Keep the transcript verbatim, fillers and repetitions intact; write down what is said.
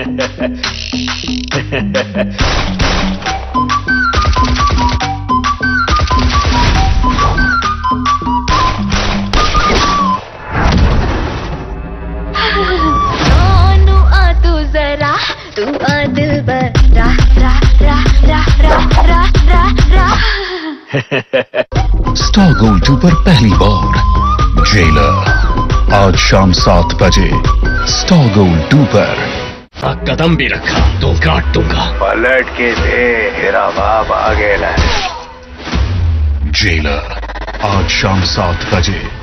तू आ दिलबर रा रा रा रा रा रा रा रा। स्टार गोल्ड टू पर पहली बार जेलर आज शाम सात बजे स्टार गोल्ड टू पर। कदम भी रखा तो काट दूंगा। पलट के दे तेरा बाप आ गया। जेलर आज शाम सात बजे।